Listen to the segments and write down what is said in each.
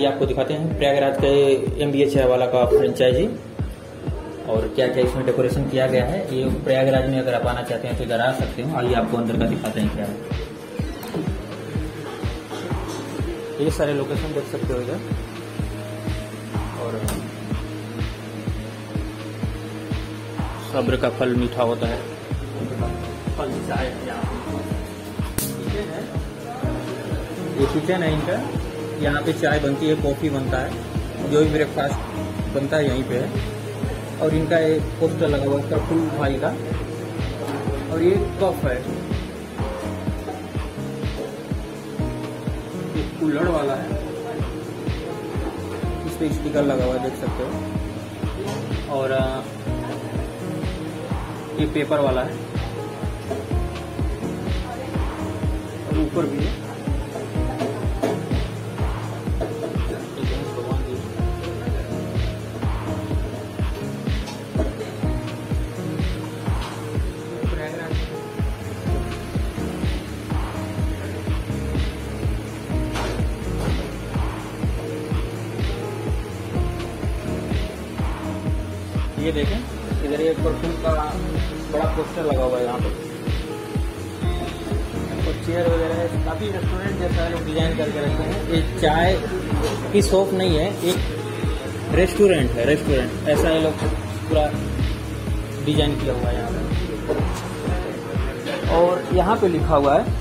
आइए आपको दिखाते हैं प्रयागराज के MBA चाय वाला का फ्रेंचाइजी और क्या क्या इसमें डेकोरेशन किया गया है। ये प्रयागराज में अगर आप आना चाहते हैं तो इधर आ सकते हो। आइए आपको अंदर का दिखाते हैं क्या है। ये सारे लोकेशन देख सकते हो इधर। और सब्र का फल मीठा होता है। फल चाय ये किचन है इनका। यहाँ पे चाय बनती है, कॉफी बनता है, जो भी ब्रेकफास्ट बनता है यहीं पे है। और इनका एक पोस्टर लगा हुआ है प्रफुल भाई का। और ये कप है, ये कुल्हड़ वाला है, इस पे स्टिकर लगा हुआ है देख सकते हो। और ये पेपर वाला है और ऊपर भी है। ये देखें इधर एक परफ्यूम का बड़ा पोस्टर लगा हुआ है यहाँ पे। और चेयर वगैरह काफी रेस्टोरेंट जैसा लोग डिजाइन करके रखते हैं। ये चाय की शॉप नहीं है, एक रेस्टोरेंट है। रेस्टोरेंट ऐसा ये लोग पूरा डिजाइन किया हुआ है यहाँ पे। और यहाँ पे लिखा हुआ है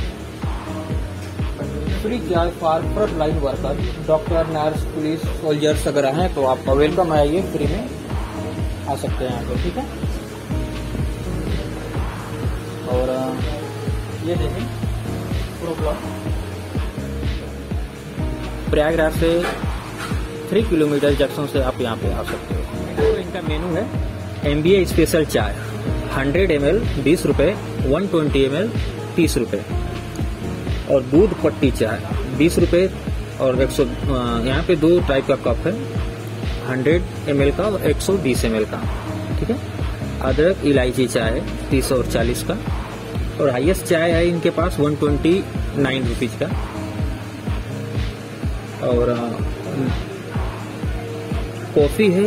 free chai for frontline worker, doctor, nurse, police, soldiers अगर हैं तो आपका वेलकम है। ये फ्री में आ सकते हैं यहाँ पे, ठीक है। और ये देखें प्रो ब्लॉक प्रयागराज से 3 किलोमीटर जंक्शन से आप यहाँ पे आ सकते हो। तो इनका मेनू है MBA स्पेशल चाय 100 ml 20 रुपये, 120 ml 30 रुपये, और दूध पट्टी चाय 20 रुपये। और 100 यहाँ पे 2 टाइप का कप है, 100 ml का और 120 ml का, ठीक है। अदरक इलायची चाय 30 और 40 का। और हाईएस्ट चाय है इनके पास 129 रुपीज का। और कॉफी है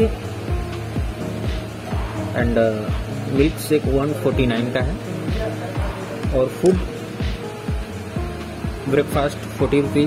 एंड मिल्क शेक 149 का है। और food breakfast 40 rupees,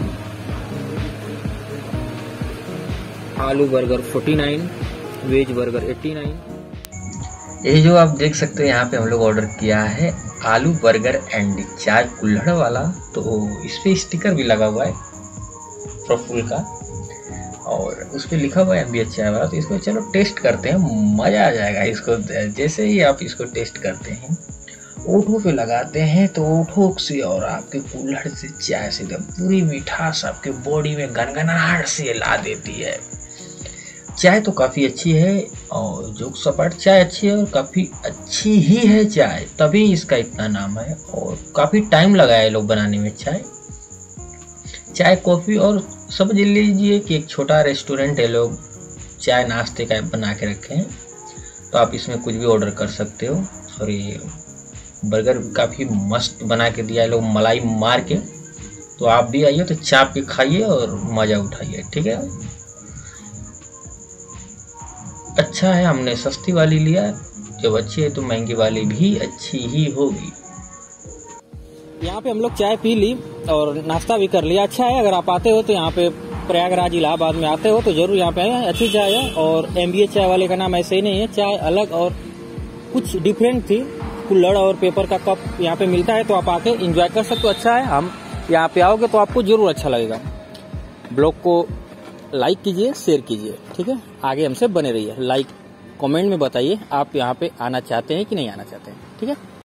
aloo burger 49, veg burger 89। ये जो आप देख सकते हो यहाँ पे हम लोग ऑर्डर किया है आलू बर्गर एंड चाय कुल्हड़ वाला। तो इस पे स्टिकर भी लगा हुआ है प्रफुल का और उस पे लिखा हुआ है MBA चाय वाला। तो इसको चलो टेस्ट करते हैं, मजा आ जाएगा इसको। जैसे ही आप इसको टेस्ट करते हैं, ओठों पे लगाते हैं तो ओठों से और आपके कुल्हड़ से चाय से पूरी मिठास आपके बॉडी में गनगनाहट से ला देती है। चाय तो काफ़ी अच्छी है और जो सपाट चाय अच्छी है और काफ़ी अच्छी ही है चाय, तभी इसका इतना नाम है। और काफ़ी टाइम लगाया है लोग बनाने में चाय कॉफ़ी। और समझ लीजिए कि एक छोटा रेस्टोरेंट है, लोग चाय नाश्ते का बना के रखे हैं। तो आप इसमें कुछ भी ऑर्डर कर सकते हो। और ये बर्गर काफ़ी मस्त बना के दिया है लोग, मलाई मार के। तो आप भी आइए तो चाप के खाइए और मज़ा उठाइए, ठीक है। अच्छा है, हमने सस्ती वाली लिया, जब अच्छी है तो महंगी वाली भी अच्छी ही होगी। यहाँ पे हम लोग चाय पी ली और नाश्ता भी कर लिया। अच्छा है, अगर आप आते हो तो यहाँ पे प्रयागराज इलाहाबाद में आते हो तो जरूर यहाँ पे आए। अच्छी चाय है। और MBA चाय वाले का नाम ऐसे ही नहीं है, चाय अलग और कुछ डिफरेंट थी। कुल्हड़ और पेपर का कप यहाँ पे मिलता है, तो आप आके एंजॉय कर सकते हो। अच्छा है, हम यहाँ पे आओगे तो आपको जरूर अच्छा लगेगा। ब्लॉग को लाइक कीजिए, शेयर कीजिए, ठीक है। आगे हमसे बने रहिए। लाइक कमेंट में बताइए आप यहाँ पे आना चाहते हैं कि नहीं आना चाहते हैं, ठीक है।